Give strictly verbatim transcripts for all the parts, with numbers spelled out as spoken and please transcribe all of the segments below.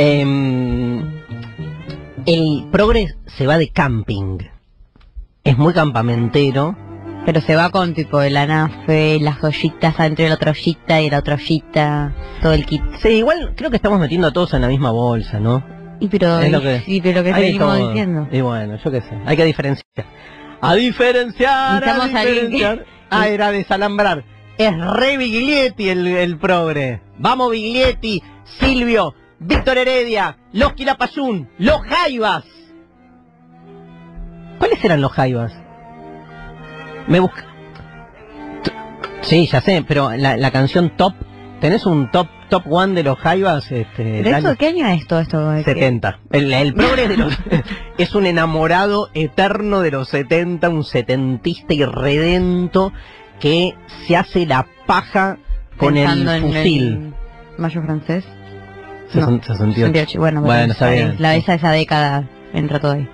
Eh, el progres se va de camping. Es muy campamentero. Pero se va con tipo el anafe, las ollitas entre la otra ollita y la otra ollita, todo el kit. Sí, igual creo que estamos metiendo a todos en la misma bolsa, ¿no? Y pero, es lo que, sí, pero que venimos diciendo. Y bueno, yo qué sé, hay que diferenciar. A diferenciar, a diferenciar. Que... Ah, era desalambrar. Es re Biglietti el, el progre. Vamos Biglietti, Silvio, Víctor Heredia, los Quilapayún, los Jaivas. ¿Cuáles eran los Jaivas? Me busca... Sí, ya sé, pero la, la canción top, ¿tenés un top top one de los Jaivas? Este, ¿Pero eso, qué año es todo esto? setenta. El, el progre de los... es un enamorado eterno de los setenta, un setentista irredento que se hace la paja con pensando el fusil. En el Mayo francés. No, sesenta y ocho. Bueno, bueno, bueno, está bien. La esa esa década entra todo ahí.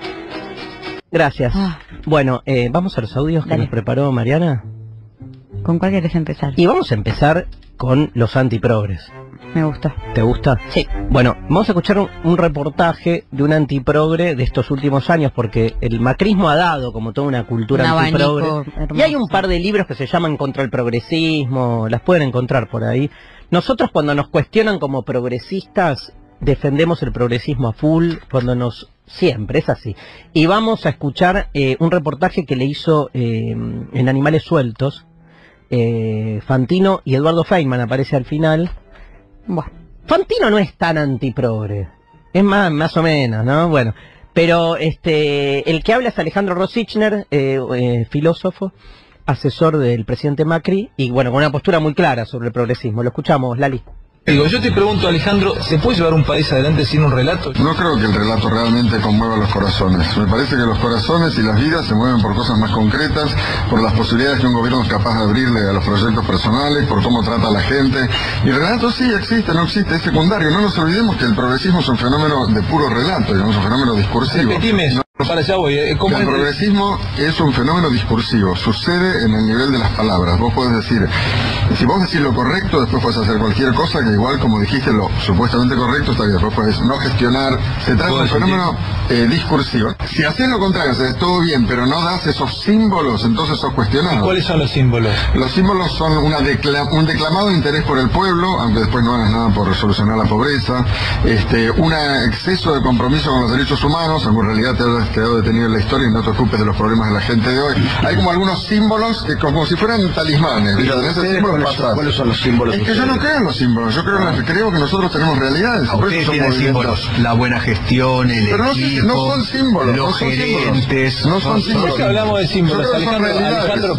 Gracias. Ah. Bueno, eh, vamos a los audios que Dale. nos preparó Mariana. ¿Con cuál querés empezar? Y vamos a empezar con los antiprogres. Me gusta. ¿Te gusta? Sí. Bueno, vamos a escuchar un, un reportaje de un antiprogre de estos últimos años, porque el macrismo ha dado como toda una cultura un antiprogre. Y hay un par de libros que se llaman Contra el progresismo, las pueden encontrar por ahí. Nosotros cuando nos cuestionan como progresistas, defendemos el progresismo a full, cuando nos... Siempre, es así. Y vamos a escuchar eh, un reportaje que le hizo eh, en Animales Sueltos, eh, Fantino y Eduardo Feynman, aparece al final. Bueno, Fantino no es tan antiprogre, es más, más o menos, ¿no? Bueno, pero este, el que habla es Alejandro Rosichner, eh, eh, filósofo, asesor del presidente Macri, y bueno, con una postura muy clara sobre el progresismo. Lo escuchamos, Lali. Digo, yo te pregunto, Alejandro, ¿se puede llevar un país adelante sin un relato? No creo que el relato realmente conmueva los corazones. Me parece que los corazones y las vidas se mueven por cosas más concretas, por las posibilidades que un gobierno es capaz de abrirle a los proyectos personales, por cómo trata a la gente. Y el relato sí existe, no existe, es secundario. No nos olvidemos que el progresismo es un fenómeno de puro relato, digamos, un fenómeno discursivo. Repetime eso. No, para allá voy. ¿Cómo el es? progresismo es un fenómeno discursivo, sucede en el nivel de las palabras. Vos podés decir, si vos decís lo correcto, después podés hacer cualquier cosa que igual, como dijiste, lo supuestamente correcto está bien. Después podés no gestionar. Se trata de un fenómeno eh, discursivo. Si haces lo contrario, haces todo bien, pero no das esos símbolos, entonces sos cuestionado. ¿Y cuáles son los símbolos? Los símbolos son una decla un declamado interés por el pueblo, aunque después no hagas nada por solucionar la pobreza, este, un exceso de compromiso con los derechos humanos, aunque en realidad te has quedado detenido en la historia y no te ocupes de los problemas de la gente de hoy. Hay como algunos símbolos que como si fueran talismanes. ¿Cuáles, ¿Cuáles son los símbolos? Es que yo no creo en los símbolos, yo creo, en la, creo que nosotros tenemos realidades. Ustedes tienen símbolos, la buena gestión, el Pero no, equipo, no son símbolos, los no son gerentes. Símbolos, no son símbolos. ¿Por qué hablamos de símbolos, Alejandro? Alejandro?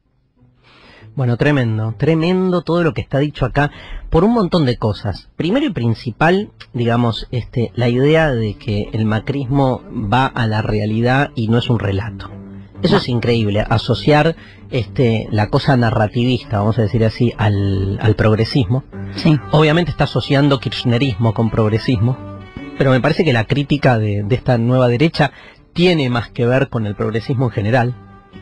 Bueno, tremendo, tremendo todo lo que está dicho acá, por un montón de cosas. Primero y principal, digamos, este, la idea de que el macrismo va a la realidad y no es un relato. Eso es increíble, asociar este, la cosa narrativista, vamos a decir así, al, al progresismo. Sí. Obviamente está asociando kirchnerismo con progresismo, pero me parece que la crítica de, de esta nueva derecha tiene más que ver con el progresismo en general.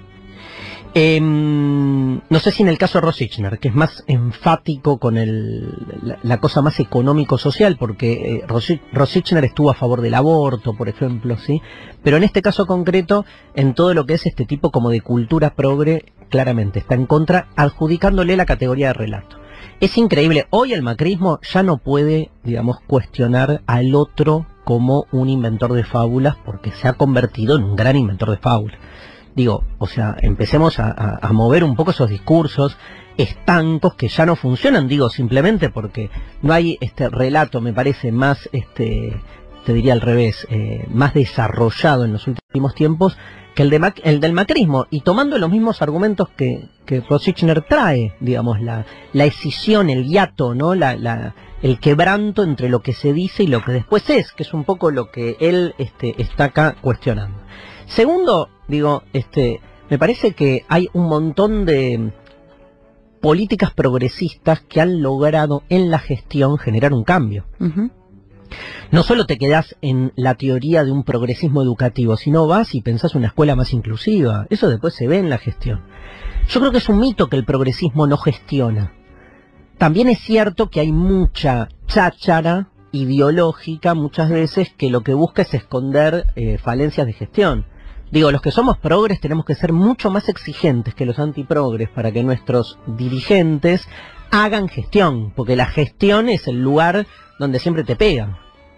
Eh, no sé si en el caso de Rosichner, que es más enfático con el, la, la cosa más económico-social, porque eh, Rosichner estuvo a favor del aborto, por ejemplo, ¿sí? Pero en este caso concreto, en todo lo que es este tipo como de cultura progre, claramente está en contra, adjudicándole la categoría de relato. Es increíble, hoy el macrismo ya no puede, digamos, cuestionar al otro como un inventor de fábulas, porque se ha convertido en un gran inventor de fábulas. Digo, o sea, empecemos a, a, a mover un poco esos discursos estancos que ya no funcionan, digo, simplemente porque no hay este relato, me parece, más, este, te diría al revés, eh, más desarrollado en los últimos tiempos que el, de Mac el del macrismo, y tomando los mismos argumentos que, que Rosichner trae, digamos, la, la escisión, el hiato, ¿no? La, la, el quebranto entre lo que se dice y lo que después es, que es un poco lo que él este, está acá cuestionando. Segundo, digo, este, me parece que hay un montón de políticas progresistas que han logrado en la gestión generar un cambio. Uh-huh. No solo te quedás en la teoría de un progresismo educativo, sino vas y pensás una escuela más inclusiva. Eso después se ve en la gestión. Yo creo que es un mito que el progresismo no gestiona. También es cierto que hay mucha cháchara ideológica muchas veces que lo que busca es esconder eh, falencias de gestión. Digo, los que somos progres tenemos que ser mucho más exigentes que los antiprogres para que nuestros dirigentes hagan gestión, porque la gestión es el lugar donde siempre te pegan.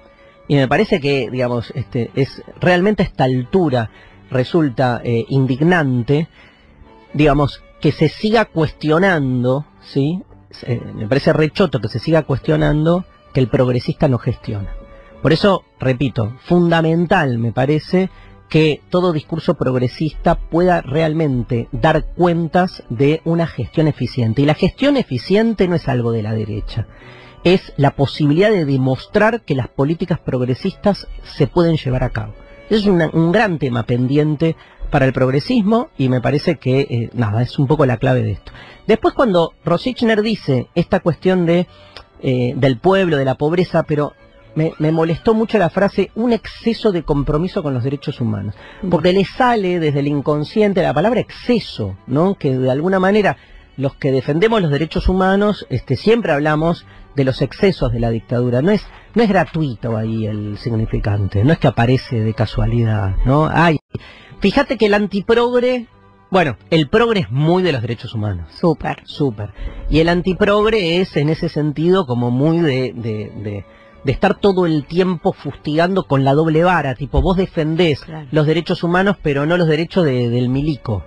Y me parece que, digamos, este, es realmente a esta altura resulta eh, indignante, digamos, que se siga cuestionando, ¿sí? Eh, me parece rechoto que se siga cuestionando que el progresista no gestiona. Por eso, repito, fundamental me parece que todo discurso progresista pueda realmente dar cuentas de una gestión eficiente. Y la gestión eficiente no es algo de la derecha, es la posibilidad de demostrar que las políticas progresistas se pueden llevar a cabo. Es una, un gran tema pendiente para el progresismo y me parece que, eh, nada, es un poco la clave de esto. Después cuando Rosichner dice esta cuestión de eh, del pueblo, de la pobreza, pero me, me molestó mucho la frase un exceso de compromiso con los derechos humanos, porque le sale desde el inconsciente la palabra exceso, ¿no? Que de alguna manera los que defendemos los derechos humanos este, siempre hablamos de los excesos de la dictadura. No es no es gratuito ahí el significante, no es que aparece de casualidad, ¿no? Ay, fíjate que el antiprogre, bueno, el progre es muy de los derechos humanos. Súper. Súper. Y el antiprogre es en ese sentido como muy de, de, de, de estar todo el tiempo fustigando con la doble vara, tipo vos defendés claro. los derechos humanos pero no los derechos de, del milico.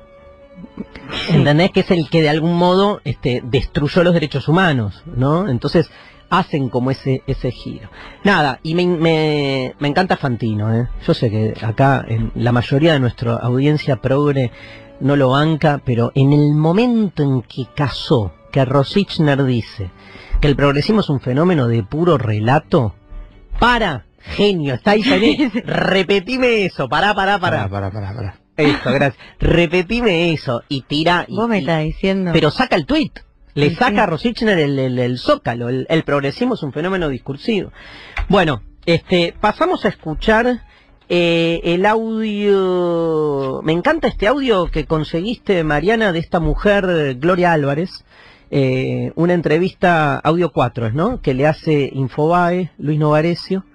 ¿Entendés? Que es el que de algún modo este, destruyó los derechos humanos, ¿no? Entonces hacen como ese ese giro. Nada, y me, me, me encanta Fantino, ¿eh? Yo sé que acá en la mayoría de nuestra audiencia progre no lo banca, pero en el momento en que casó, que Rosichner dice que el progresismo es un fenómeno de puro relato, para, genio, está ahí, ahí repetime eso, pará, pará, pará. Pará, pará, pará, pará. Eso, gracias. Repetime eso y tira. Y, Vos me y, estás diciendo. Pero saca el tuit. Le Sí, saca sí. a Rosichner el, el, el zócalo. El, el progresismo es un fenómeno discursivo. Bueno, este, pasamos a escuchar eh, el audio. Me encanta este audio que conseguiste, Mariana, de esta mujer, Gloria Álvarez. Eh, una entrevista, audio cuatro, ¿no? Que le hace Infobae, Luis Novarecio.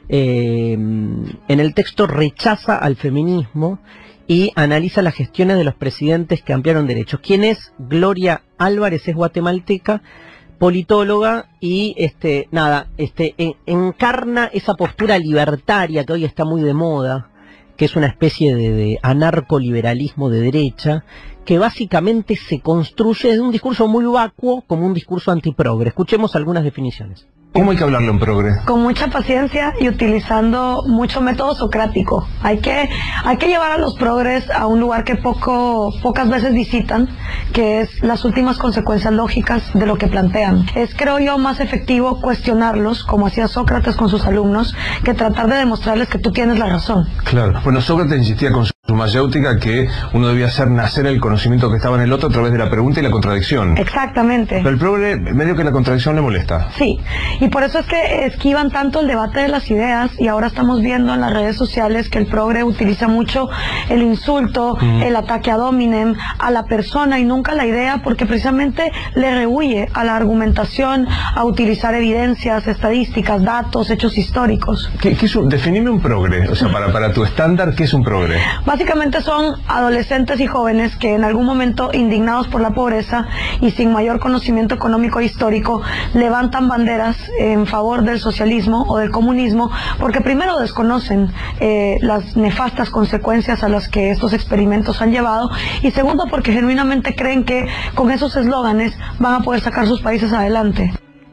Eh, en el texto rechaza al feminismo y analiza las gestiones de los presidentes que ampliaron derechos. ¿Quién es? Gloria Álvarez, es guatemalteca, politóloga y este nada, este en, encarna esa postura libertaria que hoy está muy de moda, que es una especie de, de anarcoliberalismo de derecha, que básicamente se construye de un discurso muy vacuo como un discurso antiprogre. Escuchemos algunas definiciones. ¿Cómo hay que hablarlo en progre? Con mucha paciencia y utilizando mucho método socrático. Hay que, hay que llevar a los progres a un lugar que poco, pocas veces visitan, que es las últimas consecuencias lógicas de lo que plantean. Es, creo yo, más efectivo cuestionarlos, como hacía Sócrates con sus alumnos, que tratar de demostrarles que tú tienes la razón. Claro. Bueno, Sócrates insistía con su mayéutica que uno debía hacer nacer el conocimiento que estaba en el otro a través de la pregunta y la contradicción. Exactamente. Pero el progre, medio que la contradicción le molesta. Sí, y por eso es que esquivan tanto el debate de las ideas, y ahora estamos viendo en las redes sociales que el progre utiliza mucho el insulto, mm. el ataque ad hominem, a la persona y nunca a la idea, porque precisamente le rehuye a la argumentación, a utilizar evidencias, estadísticas, datos, hechos históricos. ¿Qué, qué es un, definime un progre, o sea, para, para tu estándar, ¿qué es un progre? Básicamente son adolescentes y jóvenes que en algún momento, indignados por la pobreza y sin mayor conocimiento económico e histórico, levantan banderas en favor del socialismo o del comunismo, porque primero desconocen eh, las nefastas consecuencias a las que estos experimentos han llevado, y segundo porque genuinamente creen que con esos eslóganes van a poder sacar sus países adelante.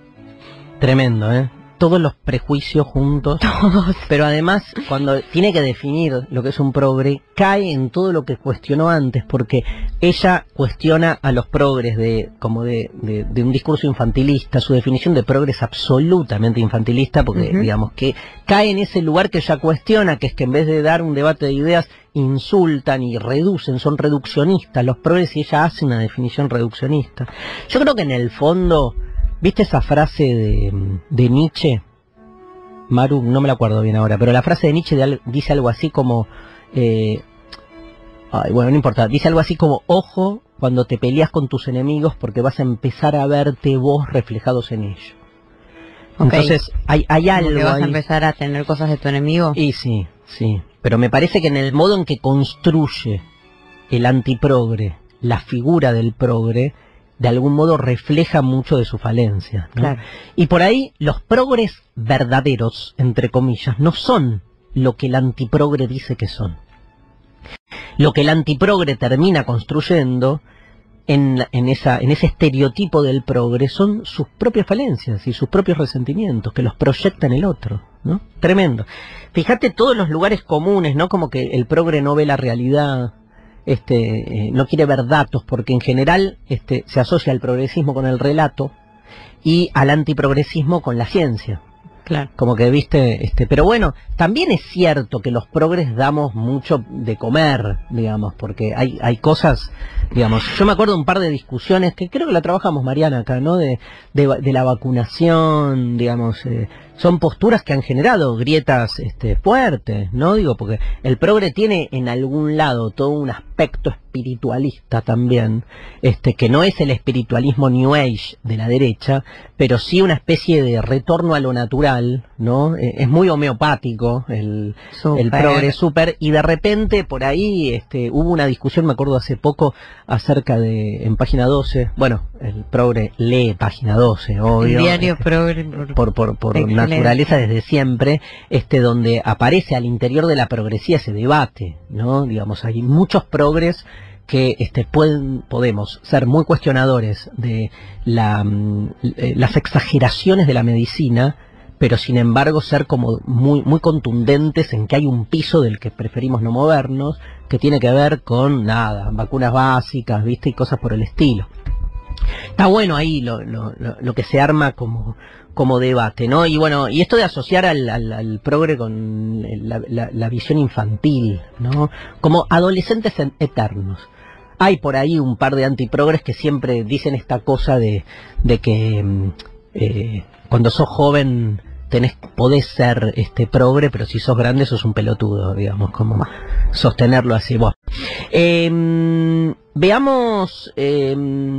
Tremendo, ¿eh? Todos los prejuicios juntos. Todos. Pero además, cuando tiene que definir lo que es un progre, cae en todo lo que cuestionó antes, porque ella cuestiona a los progres de como de, de, de un discurso infantilista. Su definición de progre es absolutamente infantilista, porque uh-huh. digamos que cae en ese lugar que ella cuestiona, que es que en vez de dar un debate de ideas, insultan y reducen, son reduccionistas los progres, y ella hace una definición reduccionista. Yo creo que en el fondo, ¿viste esa frase de, de Nietzsche? Maru, no me la acuerdo bien ahora, pero la frase de Nietzsche de, dice algo así como... Eh, ay, bueno, no importa, dice algo así como: ojo cuando te peleas con tus enemigos, porque vas a empezar a verte vos reflejados en ellos. Okay. Entonces, hay, hay algo ¿Como que vas ahí. a empezar a tener cosas de tu enemigo? Y sí, sí. Pero me parece que en el modo en que construye el antiprogre, la figura del progre, de algún modo refleja mucho de su falencia, ¿no? Claro. Y por ahí los progres verdaderos, entre comillas, no son lo que el antiprogre dice que son. Lo que el antiprogre termina construyendo en, en, esa, en ese estereotipo del progre son sus propias falencias y sus propios resentimientos que los proyecta en el otro, ¿no? Tremendo. Fíjate todos los lugares comunes, ¿no? Como que el progre no ve la realidad, este, eh, no quiere ver datos, porque en general este, se asocia el progresismo con el relato y al antiprogresismo con la ciencia. Claro. Como que viste, este, pero bueno, también es cierto que los progres damos mucho de comer, digamos, porque hay, hay cosas, digamos, yo me acuerdo de un par de discusiones que creo que la trabajamos Mariana acá, ¿no? De, de, de la vacunación, digamos, eh, son posturas que han generado grietas este, fuertes, ¿no? Digo, porque el progre tiene en algún lado todo un aspecto espiritualista también, este, que no es el espiritualismo New Age de la derecha, pero sí una especie de retorno a lo natural, ¿no? Eh, es muy homeopático el, el progre super, y de repente por ahí este, hubo una discusión, me acuerdo hace poco, acerca de, en página doce, bueno, el progre lee página doce, obvio. El diario este, progre. Por, por, por, por naturaleza desde siempre, este, donde aparece al interior de la progresía ese debate, ¿no? Digamos, hay muchos progres que este, pueden, podemos ser muy cuestionadores de la, eh, las exageraciones de la medicina, pero sin embargo ser como muy, muy contundentes en que hay un piso del que preferimos no movernos, que tiene que ver con nada, vacunas básicas, viste, y cosas por el estilo. Está bueno ahí lo, lo, lo, lo que se arma como, como debate, ¿no? Y bueno, y esto de asociar al, al, al progre con la, la, la visión infantil, ¿no? Como adolescentes eternos. Hay por ahí un par de antiprogres que siempre dicen esta cosa de, de que eh, cuando sos joven tenés, podés ser este progre, pero si sos grande sos un pelotudo, digamos, como sostenerlo así. Bueno, eh, veamos eh,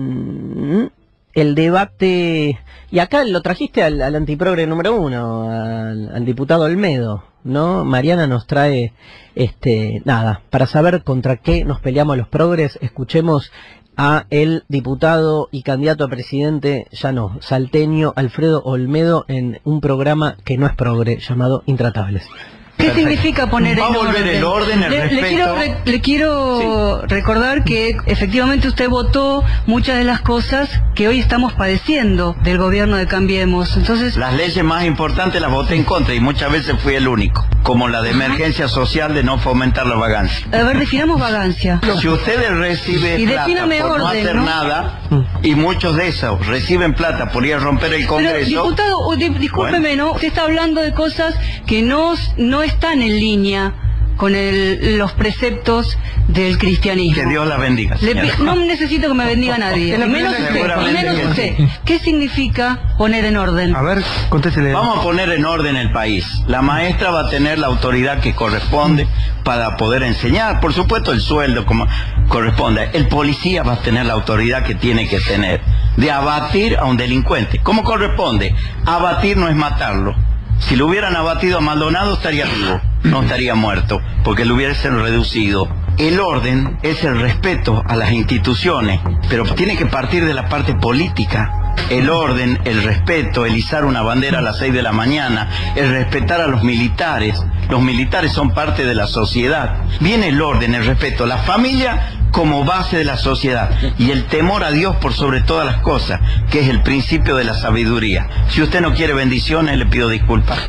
el debate, y acá lo trajiste al, al antiprogre número uno, al, al diputado Olmedo, ¿no? Mariana nos trae, este, nada, para saber contra qué nos peleamos los progres, escuchemos a el diputado y candidato a presidente, ya no, salteño, Alfredo Olmedo, en un programa que no es progre, llamado Intratables. ¿Qué Perfecto. significa poner Va en a volver orden? el orden, el le, respeto. Le quiero, re, le quiero sí. recordar que efectivamente usted votó muchas de las cosas que hoy estamos padeciendo del gobierno de Cambiemos. Entonces, las leyes más importantes las voté en contra y muchas veces fui el único, como la de emergencia social de no fomentar la vagancia. A ver, definamos vagancia. Si ustedes reciben y plata por orden, no hacer ¿no? nada, y muchos de esos reciben plata por ir a romper el Congreso. Pero, diputado, di, discúlpeme, bueno. ¿no? Usted está hablando de cosas que no, no están en línea con el, los preceptos del cristianismo. Que Dios la bendiga. Le, no necesito que me bendiga nadie, y menos usted, y menos usted. ¿Qué significa poner en orden? A ver, contéstele. Vamos a poner en orden el país. La maestra va a tener la autoridad que corresponde para poder enseñar, por supuesto el sueldo como corresponde. El policía va a tener la autoridad que tiene que tener de abatir a un delincuente. ¿Cómo corresponde? Abatir no es matarlo. Si lo hubieran abatido a Maldonado estaría vivo, no estaría muerto, porque lo hubiesen reducido. El orden es el respeto a las instituciones, pero tiene que partir de la parte política. El orden, el respeto, el izar una bandera a las seis de la mañana, el respetar a los militares. Los militares son parte de la sociedad. Viene el orden, el respeto, la familia como base de la sociedad y el temor a Dios por sobre todas las cosas, que es el principio de la sabiduría. Si usted no quiere bendiciones, le pido disculpas.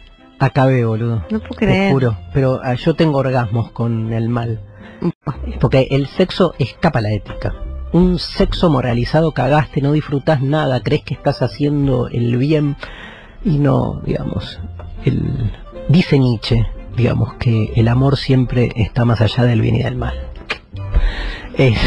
Acabé, boludo. No puedo creer. Te juro, pero uh, yo tengo orgasmos con el mal. Porque el sexo escapa a la ética. Un sexo moralizado cagaste, no disfrutás nada, crees que estás haciendo el bien y no, digamos, el dice Nietzsche, digamos, que el amor siempre está más allá del bien y del mal. Es...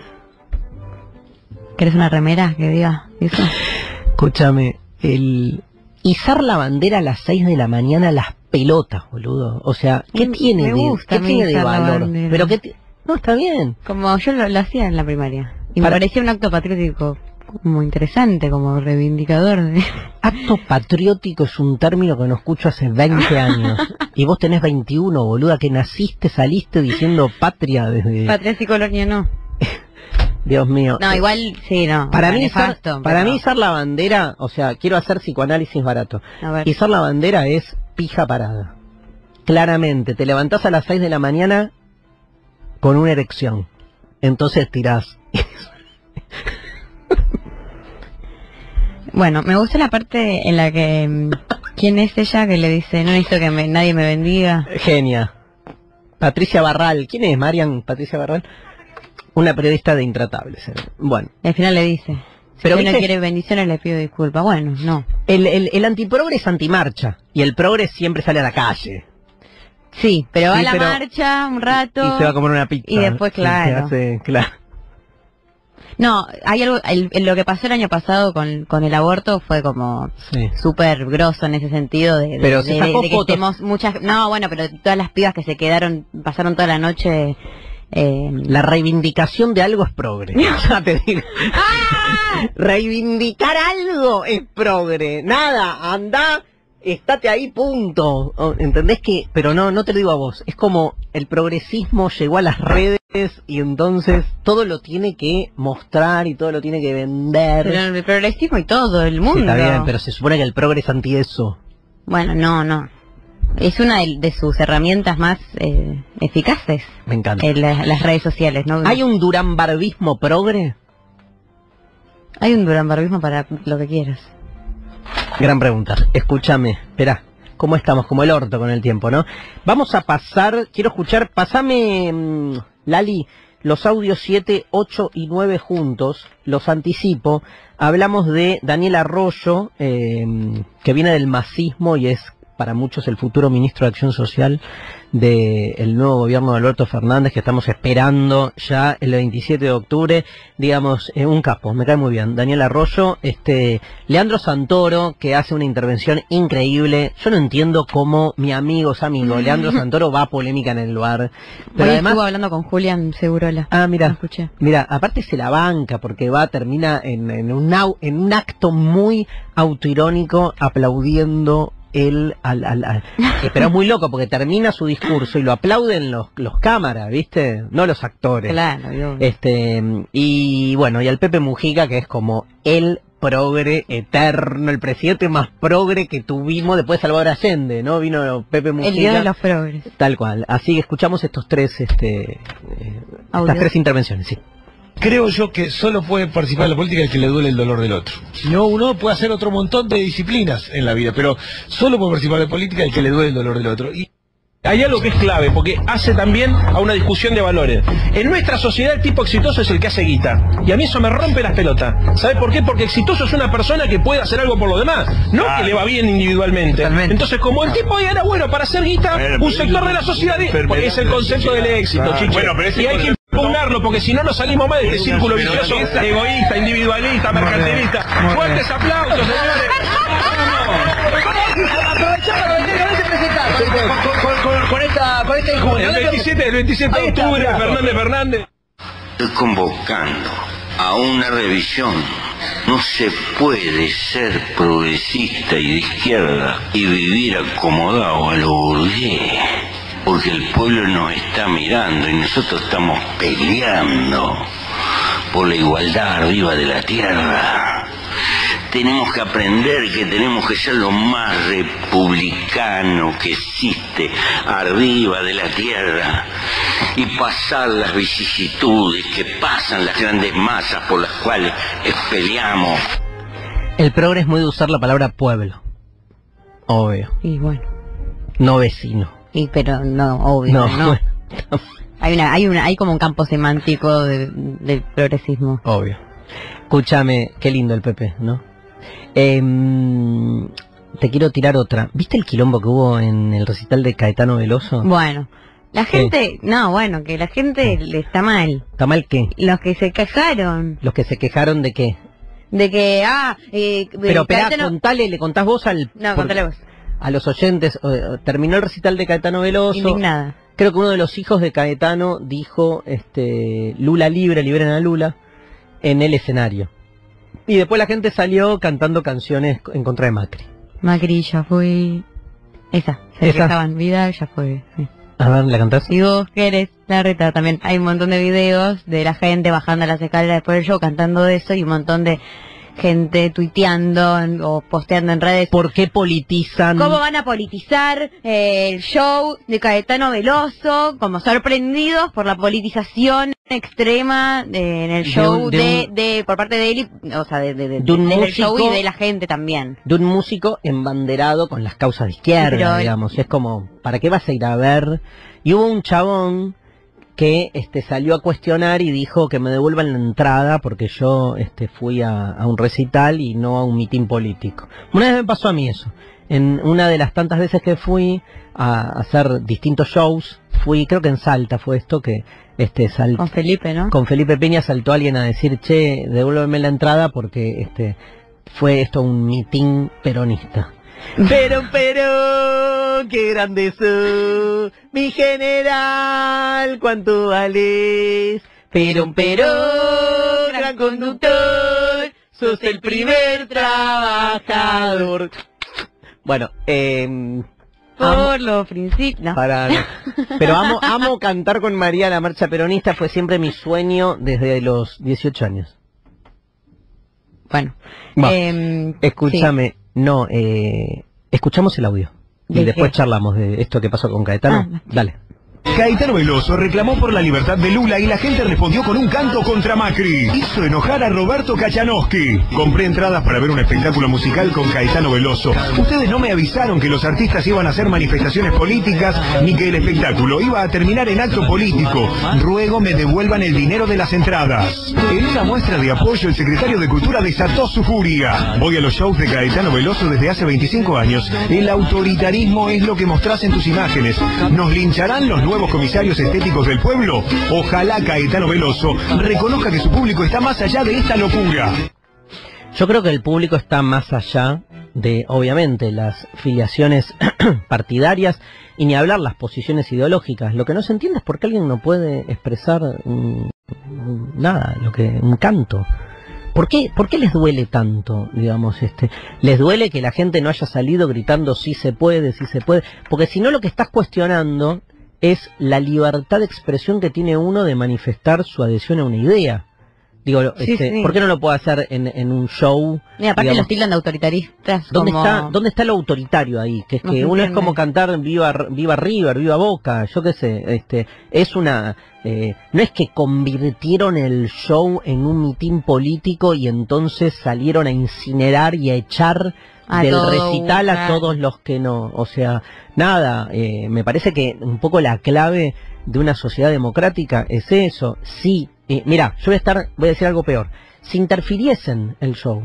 ¿Querés una remera que diga eso? Escúchame, el izar la bandera a las seis de la mañana, las pelotas, boludo. O sea, ¿qué me, tiene me gusta de, ¿qué tiene de valor? Pero qué no, está bien. Como yo lo, lo hacía en la primaria. Y Para... me parecía un acto patriótico como interesante, como reivindicador de... Acto patriótico es un término que no escucho hace veinte años. Y vos tenés veintiuno, boluda, que naciste, saliste diciendo patria desde... Patria y colonia no. Dios mío. No, igual, sí, no. Para mí, nefasto, izar, para pero... mí izar la bandera, o sea, quiero hacer psicoanálisis barato. A ver. Izar la bandera es pija parada. Claramente, te levantás a las seis de la mañana con una erección. Entonces tirás. Bueno, me gusta la parte en la que... ¿Quién es ella que le dice, no necesito que me, nadie me bendiga? Genia. Patricia Barral. ¿Quién es Marian Patricia Barral? Una periodista de Intratables. Bueno. Al final le dice, si Pero usted viste, no quiere bendiciones le pido disculpas. Bueno, no. El, el, el antiprogre es antimarcha. Y el progre siempre sale a la calle. Sí, pero va Sí, a la pero- marcha un rato... Y se va a comer una pizza. Y después, Sí, claro. se hace- claro. No, hay algo, el- el- lo que pasó el año pasado con, con el aborto fue como Sí. súper grosso en ese sentido de, de- Pero se de- sacó de que fotos. estemos muchas, no, bueno, pero todas las pibas que se quedaron, pasaron toda la noche, eh, La reivindicación de algo es progre. Ya te digo. Reivindicar algo es progre. Nada, anda, estate ahí, punto. O- ¿Entendés que? Pero no, no te lo digo a vos. Es como el progresismo llegó a las redes y entonces todo lo tiene que mostrar y todo lo tiene que vender. pero el progresismo y todo, el Sí, mundo. está bien, pero se supone que el progre es anti eso. Bueno, no, no. Es una de, de sus herramientas más eh, eficaces Me encanta. en la- las redes sociales, ¿no? ¿Hay un duranbarbismo progre? Hay un duranbarbismo para lo que quieras. Gran pregunta. Escúchame, espera, ¿cómo estamos? Como el orto con el tiempo, ¿no? Vamos a pasar, quiero escuchar, pasame, mm, Lali, los audios siete, ocho y nueve juntos, los anticipo. Hablamos de Daniel Arroyo, eh, que viene del masismo y es para muchos el futuro ministro de Acción Social del nuevo gobierno de Alberto Fernández, que estamos esperando ya el veintisiete de octubre, digamos, eh, un capo, me cae muy bien. Daniel Arroyo, este, Leandro Santoro, que hace una intervención increíble. Yo no entiendo cómo mi amigo, es amigo, Leandro Santoro va a polémica en el lugar. Pero Hoy además, estuvo hablando con Julián Segurola. ah, Lo mira, escuché. mira, aparte se la banca porque va, termina en, en, un, au- en un acto muy autoirónico aplaudiendo él al, al, al- eh, pero es muy loco porque termina su discurso y lo aplauden los, los cámaras, ¿viste? No los actores. Claro, yo... Este, y bueno, y al Pepe Mujica, que es como el progre eterno, el presidente más progre que tuvimos después de Salvador Allende, ¿no? Vino Pepe Mujica. el día de los progres. Tal cual. Así que escuchamos estos tres, este, eh, Audios. estas tres intervenciones, sí. Creo yo que solo puede participar en la política el que le duele el dolor del otro. Si no, uno puede hacer otro montón de disciplinas en la vida, pero solo puede participar en la política el que le duele el dolor del otro. Y hay algo que es clave, porque hace también a una discusión de valores. En nuestra sociedad el tipo exitoso es el que hace guita. Y a mí eso me rompe las pelotas. ¿Sabes por qué? Porque exitoso es una persona que puede hacer algo por los demás, no que le va bien individualmente. Totalmente. Entonces, como el tipo era bueno para hacer guita, Bueno, un pero sector es de la sociedad di- enfermedad es el de la concepto del sociedad. éxito, Claro. chiche. Bueno, pero ese Y hay que concepto- impugnarlo, porque si no nos salimos más de este círculo vicioso, egoísta, individualista, mercantilista. Fuertes aplausos, señores. Con esta, con esta injuria. El veintisiete, el veintisiete de octubre, Fernández Fernández. Estoy convocando a una revisión. No se puede ser progresista y de izquierda y vivir acomodado a lo burgués, porque el pueblo nos está mirando y nosotros estamos peleando por la igualdad arriba de la tierra. Tenemos que aprender que tenemos que ser lo más republicano que existe arriba de la tierra y pasar las vicisitudes que pasan las grandes masas por las cuales peleamos. El progre es muy de usar la palabra pueblo. Obvio. Y bueno, No vecino. y pero no, obvio, No, no. bueno, Hay una, hay una, hay como un campo semántico de- del progresismo. obvio. Escúchame, qué lindo el Pepe, ¿no? Em, te quiero tirar otra. ¿Viste el quilombo que hubo en el recital de Caetano Veloso? Bueno, la gente, no, bueno, que la gente le está mal. ¿Está mal qué? Los que se quejaron Los que se quejaron de qué. de que, ah, eh, Pero espera, Caetano- contale, le contás vos al... No, porque- contale vos. a los oyentes. eh, terminó el recital de Caetano Veloso. Indignada. Creo que uno de los hijos de Caetano dijo, este, Lula libre, liberen a Lula, en el escenario. Y después la gente salió cantando canciones en contra de Macri. Macri ya fue... Esa, se ¿Esa? quejaban, Vidal ya fue. Sí. A ver, ¿la cantás? Y vos querés la reta también. Hay un montón de videos de la gente bajando las escaleras después del show cantando eso y un montón de gente tuiteando en- o posteando en redes. ¿Por qué politizan? ¿Cómo van a politizar eh, el show de Caetano Veloso? Como sorprendidos por la politización extrema de- en el De show un- de, de de, un- por parte de él, y- o sea, de, de, de- De un del músico- show y de la gente también. De un músico embanderado con las causas de izquierda, Pero- digamos. Es como, ¿para qué vas a ir a ver? Y hubo un chabón que este salió a cuestionar y dijo que me devuelvan la entrada porque yo este fui a, a un recital y no a un mitin político. Una vez me pasó a mí eso. En una de las tantas veces que fui a hacer distintos shows, fui, creo que en Salta fue esto, que este sal- Con Felipe, ¿no? con Felipe Peña saltó alguien a decir, che, devuélveme la entrada porque este fue esto un mitin peronista. Pero, pero, qué grande sos, mi general, cuánto vales. Pero, pero, gran conductor, sos el primer trabajador. Bueno, eh, Por los principios. No. para, pero amo, amo cantar con María la marcha peronista, fue siempre mi sueño desde los dieciocho años. Bueno, Va, em, escúchame, no, eh, escuchamos el audio y ¿De después qué? charlamos de esto que pasó con Caetano. Ah, Dale. Caetano Veloso reclamó por la libertad de Lula y la gente respondió con un canto contra Macri. Hizo enojar a Roberto Kachanowski. Compré entradas para ver un espectáculo musical con Caetano Veloso. Ustedes no me avisaron que los artistas iban a hacer manifestaciones políticas ni que el espectáculo iba a terminar en acto político. Ruego me devuelvan el dinero de las entradas. En una muestra de apoyo, el secretario de Cultura desató su furia. Voy a los shows de Caetano Veloso desde hace veinticinco años. El autoritarismo es lo que mostrás en tus imágenes. ¿Nos lincharán los nuevos comisarios estéticos del pueblo? Ojalá Caetano Veloso reconozca que su público está más allá de esta locura. Yo creo que el público está más allá de, obviamente, las filiaciones partidarias y ni hablar las posiciones ideológicas. Lo que no se entiende es por qué alguien no puede expresar mm, nada, lo que un canto. ¿Por qué, ¿Por qué les duele tanto, digamos, este? ¿Les duele que la gente no haya salido gritando sí se puede, sí se puede? Porque si no, lo que estás cuestionando es la libertad de expresión que tiene uno de manifestar su adhesión a una idea. Digo, Sí, este, sí. ¿por qué no lo puedo hacer en, en un show? y aparte digamos? los tildan de autoritaristas. ¿Dónde como... está, ¿Dónde está lo autoritario ahí? Que es No que se uno es entiende. como cantar viva viva River, viva Boca, yo qué sé, este, es una, eh, no es que convirtieron el show en un mitin político y entonces salieron a incinerar y a echar A del todo, recital a claro. todos los que no, o sea, nada, eh, me parece que un poco la clave de una sociedad democrática es eso, sí, eh, mira, yo voy a estar, voy a decir algo peor, si interfiriesen el show,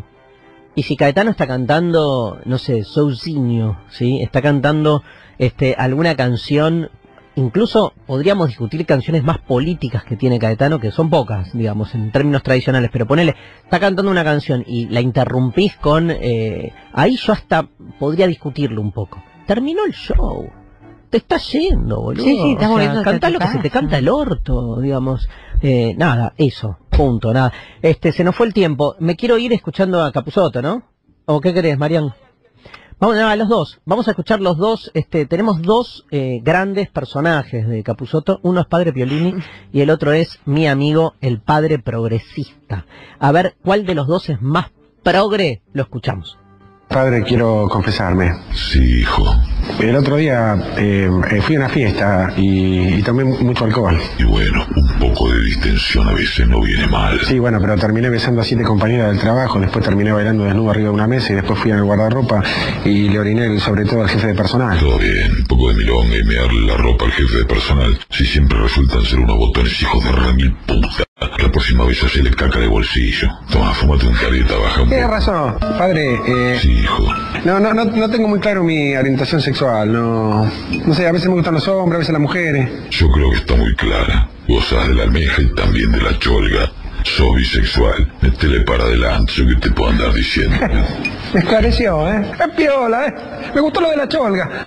y si Caetano está cantando, no sé, Sousinho, ¿sí? Está cantando este alguna canción, incluso podríamos discutir canciones más políticas que tiene Caetano, que son pocas, digamos, en términos tradicionales, pero ponele, está cantando una canción y la interrumpís con... Eh, ahí yo hasta podría discutirlo un poco. Terminó el show. Te está yendo, boludo. Sí, sí, estás O sea, volviendo a cantá tu lo que se te casa. canta el orto, digamos. Eh, nada, eso, punto, nada. Este, se nos fue el tiempo. Me quiero ir escuchando a Capusotto, ¿no? ¿O qué querés, Marián? Vamos a los dos, vamos a escuchar los dos, este, tenemos dos eh, grandes personajes de Capusotto, uno es Padre Piolini y el otro es mi amigo el Padre Progresista. A ver, ¿cuál de los dos es más progre? Lo escuchamos. Padre, quiero confesarme. Sí, hijo. El otro día eh, eh, fui a una fiesta y, y tomé mucho alcohol. Y bueno, un poco de distensión a veces no viene mal. Sí, bueno, pero terminé besando a siete compañeras del trabajo, después terminé bailando desnudo arriba de una mesa y después fui al guardarropa y le oriné sobre todo al jefe de personal. Todo bien, un poco de milonga y mearle la ropa al jefe de personal. Si siempre resultan ser unos botones hijos de remil puta. La próxima vez hacele caca de bolsillo. Toma, fúmate un carita, baja un Tienes poco. razón, padre. Eh, Sí, hijo. no, no, no, no tengo muy claro mi orientación sexual. No, no sé, a veces me gustan los hombres, a veces las mujeres. Yo creo que está muy clara. Gozás de la almeja y también de la cholga. Sos bisexual. Métele para adelante, yo que te puedo andar diciendo. Me esclareció, ¿eh? Es piola, ¿eh? Me gustó lo de la cholga.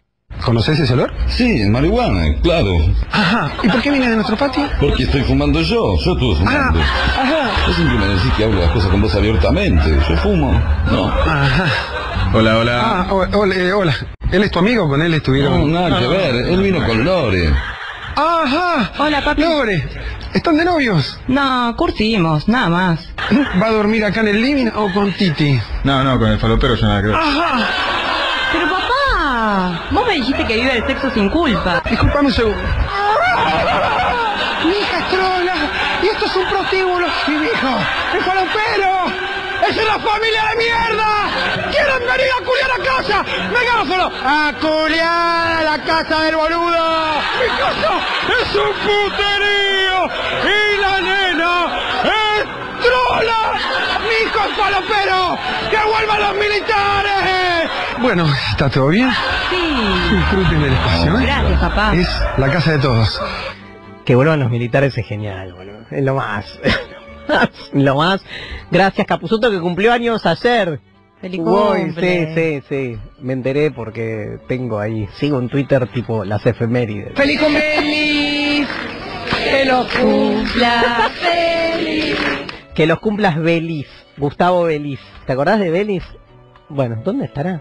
¿Conoces ese olor? Sí, es marihuana, claro. Ajá. ¿Y por qué viene de nuestro patio? Porque estoy fumando yo, yo estuve fumando. Ah, ajá. Vos siempre me decís que hablo las cosas con vos abiertamente. Yo fumo, no. Ajá. Hola, hola. Ah, hola, hola, eh, hola. ¿Él es tu amigo? ¿Con él estuvieron? No, nada que ver. Él vino con Lore. Ajá. Hola, papi. Lore, ¿están de novios? No, curtimos, nada más. ¿Va a dormir acá en el living o con Titi? No, no, con el falopero yo nada que ver. Ajá. Pero papá, vos me dijiste que vive el sexo sin culpa. Disculpame un segundo. Mi hija es trola. Y esto es un prostíbulo. Mi hijo, el falopero. ¡Es una familia de mierda! ¿Quieren venir a culiar a casa? ¡Vengamos solo! ¡A culiar a la casa del boludo! ¡Mi casa es un puterío! ¡Y la nena es trola! ¡Mi hijo es falopero! ¡Que vuelvan los militares! Bueno, ¿está todo bien? Sí. Disfruten el espacio, ¿eh? Gracias, papá. Es la casa de todos. Que vuelvan los militares es genial, boludo. Es lo más. Lo más. Gracias, Capusotto, que cumplió años ayer. Feliz Uy, cumple. sí, sí, sí. Me enteré porque tengo ahí, sigo en Twitter tipo las efemérides. ¡Feliz cumpleaños! ¡Que los cumpla feliz! Que los cumplas Belis, Gustavo Belis. ¿Te acordás de Belis? Bueno, ¿dónde estará?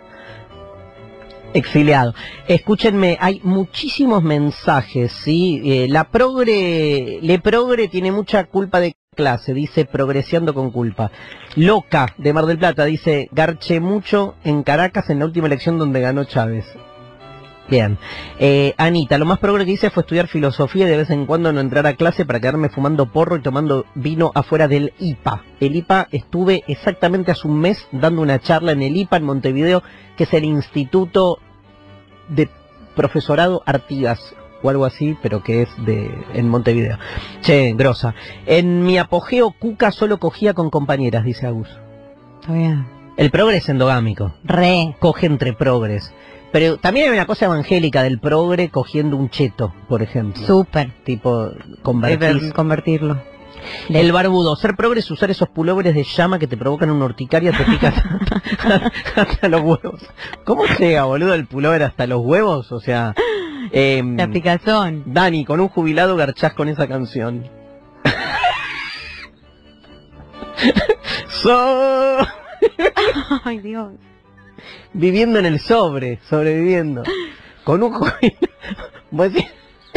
Exiliado. Escúchenme, hay muchísimos mensajes, ¿sí? Eh, la progre, le progre tiene mucha culpa de clase, dice progreseando con culpa. Loca, de Mar del Plata, dice garché mucho en Caracas en la última elección donde ganó Chávez. Bien. Eh, Anita, lo más progre que hice fue estudiar filosofía y de vez en cuando no entrar a clase para quedarme fumando porro y tomando vino afuera del I P A. El I P A estuve exactamente hace un mes dando una charla en el I P A en Montevideo, que es el Instituto de Profesorado Artigas o algo así, pero que es de en Montevideo. Che, grosa. En mi apogeo, Cuca solo cogía con compañeras, dice Agus. Está bien. El progre es endogámico. Re. Coge entre progres. Pero también hay una cosa evangélica del progre cogiendo un cheto, por ejemplo. Súper. Tipo, convertir. Convertirlo. El barbudo, ser progre es usar esos pulóveres de llama que te provocan una urticaria, te picas hasta los huevos. ¿Cómo llega, boludo, el pulóver hasta los huevos? O sea... Eh, La picazón. Dani, con un jubilado garchás con esa canción. So... Ay, Dios. Viviendo en el sobre, sobreviviendo. Con un jubilado... ¿Vos decís?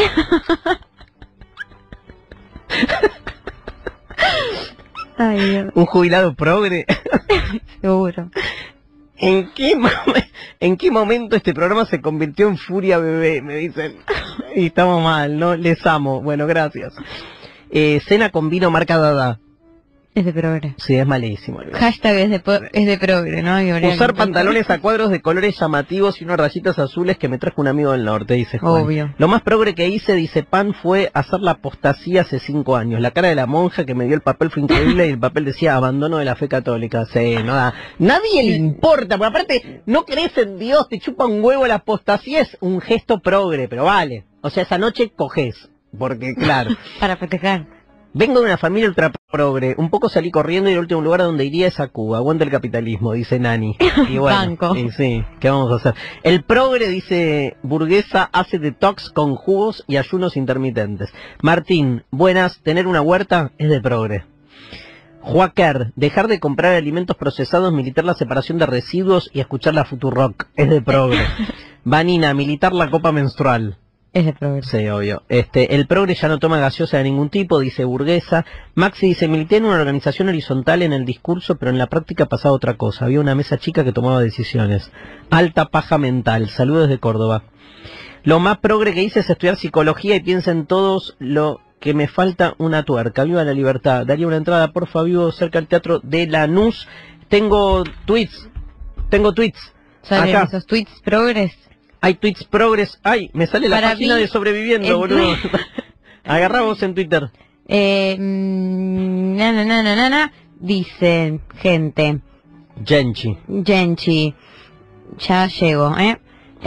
Ay, Dios. Un jubilado progre. Seguro. ¿En qué, ¿En qué momento este programa se convirtió en Furia Bebé? Me dicen. Y estamos mal, ¿no? Les amo. Bueno, gracias. Eh, cena con vino marca Dada. Es de progre. Sí, es malísimo. Hashtag es de, po- es de progre, ¿no? Y habría Usar que- pantalones a cuadros de colores llamativos y unas rayitas azules que me trajo un amigo del norte, dice Juan. Obvio. Lo más progre que hice, dice Pan, fue hacer la apostasía hace cinco años. La cara de la monja que me dio el papel fue increíble y el papel decía abandono de la fe católica. Sí, no da. Nadie le importa, porque aparte no crees en Dios, te chupa un huevo la apostasía, es un gesto progre, pero vale. O sea, esa noche coges, porque claro. Para festejar. Vengo de una familia ultra progre, un poco salí corriendo y el último lugar a donde iría es a Cuba. Aguanta el capitalismo, dice Nani. Y bueno, Banco. y sí, ¿qué vamos a hacer? El progre, dice Burguesa, hace detox con jugos y ayunos intermitentes. Martín, buenas, tener una huerta es de progre. Joaquer, dejar de comprar alimentos procesados, militar la separación de residuos y escuchar la Futurock es de progre. Vanina, militar la copa menstrual. Es de progre. Sí, obvio. Este, el progre ya no toma gaseosa de ningún tipo, dice Burguesa. Maxi dice, milité en una organización horizontal en el discurso, pero en la práctica pasaba otra cosa. Había una mesa chica que tomaba decisiones. Alta paja mental. Saludos de Córdoba. Lo más progre que hice es estudiar psicología y piensen todos lo que me falta una tuerca. Viva la libertad. Daría una entrada, porfa, vivo cerca del teatro de Lanús. Tengo tweets. Tengo tweets. ¿Salen Acá. esos tweets progres? Hay tweets progres. Ay, me sale la Para página mí, de sobreviviendo, el boludo. tweet- Agarramos en Twitter. Eh, mm, na, na, na, na, na, na, dicen, gente, Genchi. Genchi, ya llego, ¿eh?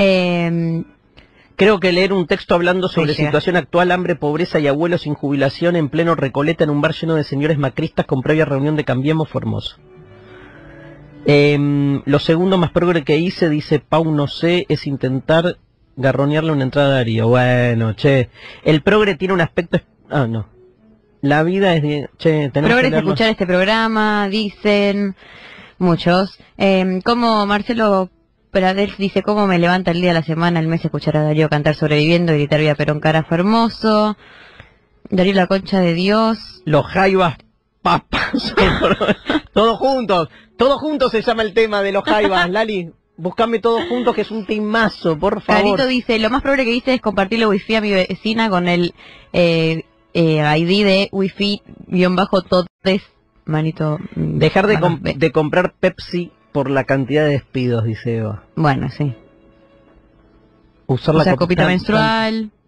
Eh, Creo que leer un texto hablando sobre Ahí llega. situación actual, hambre, pobreza y abuelos sin jubilación en pleno Recoleta en un bar lleno de señores macristas con previa reunión de Cambiemos fue hermoso. Eh, lo segundo más progre que hice, dice Pau, no sé, es intentar garronearle una entrada a Darío. Bueno, che, el progre tiene un aspecto... Ah, no. La vida es de... Che, tenemos Progre que es leerlo. escuchar este programa, dicen muchos. Eh, como Marcelo Pradels dice, cómo me levanta el día, la semana, el mes escuchar a Darío cantar Sobreviviendo y gritar Vía Perón Carajo hermoso. Darío la concha de Dios. Los Jaivas papas. Todos juntos. Todos juntos se llama el tema de los Jaivas, Lali. Buscame todos juntos, que es un timazo, por favor. Carito dice, lo más probable que hice es compartirle wifi a mi vecina con el eh, eh, I D de wifi guión bajo todes, manito. Dejar de, mano com B. de comprar Pepsi por la cantidad de despidos, dice Eva. Bueno, sí. Usar O la sea, copita copita menstrual.